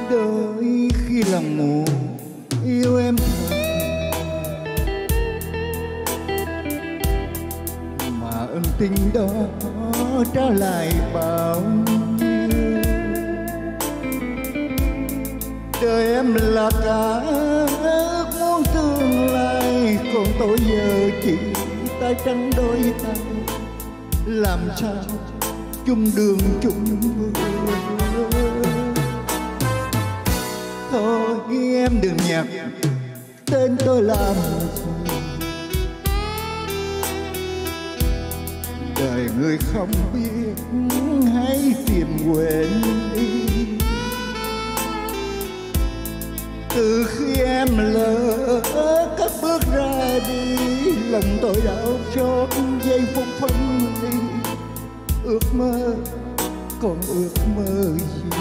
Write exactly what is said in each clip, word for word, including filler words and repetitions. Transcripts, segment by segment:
đôi khi lòng ngủ yêu em thật, mà ân tình đó trả lại bao nhiêu. Đời em là cả ước muốn tương lai, còn tôi giờ chỉ tay trắng đôi tay, làm sao chung đường chung bước. Thôi em đừng nhắc tên tôi làm gì, đời người không biết hãy tìm quên đi. Từ khi em lỡ cất bước ra đi, lòng tôi đau xót giây phút phân ly. Ước mơ còn ước mơ gì,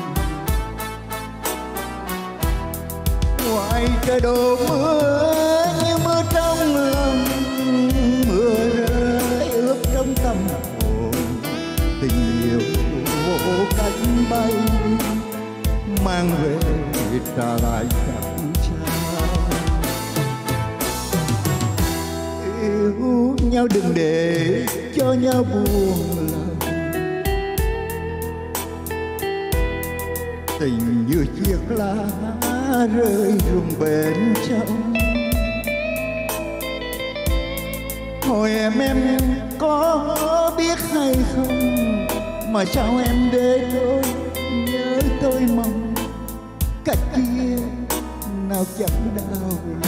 ngoài trời đổ mưa như mưa trong lòng, mưa rơi ướt trong tâm hồn. Tình yêu vô cánh bay đi, mang về trả lại chẳng trao. Yêu nhau đừng để cho nhau buồn lòng, tình như chiếc lá rơi rụng bên trong. Hồi em em có biết hay không, mà sao em để tôi nhớ tôi mong cách kia nào chẳng đau lòng.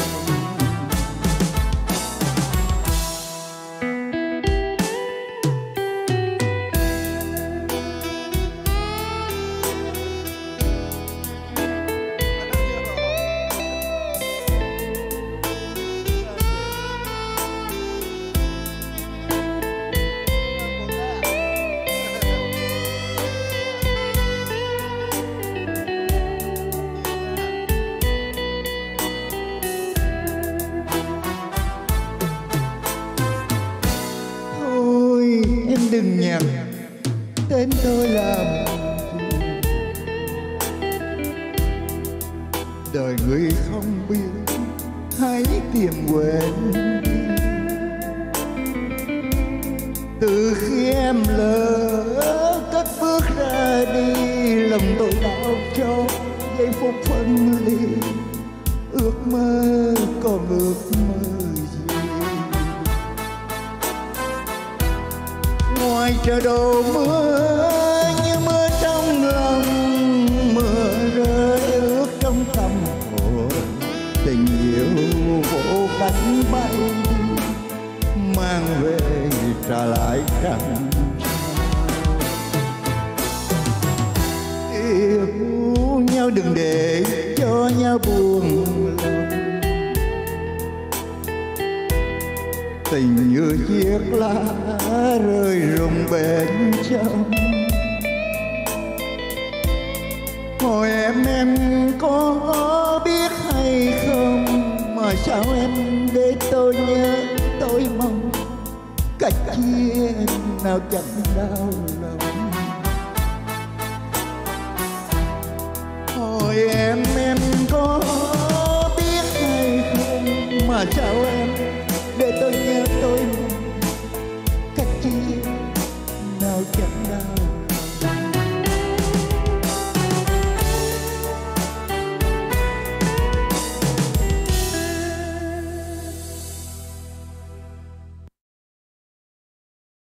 Em đừng nhắc tên tôi làm gì, đời người không biết hãy tìm quên đi. Từ khi em lỡ cất bước ra đi, lòng tôi đau cho giây phút phân ly. Ước mơ còn ước mơ gì, ngoài trời đổ mưa như mưa trong lòng, mưa rơi ướt trong tâm hồn. Tình yêu vô cánh bay đi, mang về trả lại chẳng trao. Yêu nhau đừng để cho nhau buồn lòng, tình như chiếc lá rơi rụng bên trong. Hồi em em có biết hay không, mà sao em để tôi nhớ tôi mong cách chia nào chẳng đau lòng. Hồi em em có biết hay không, mà sao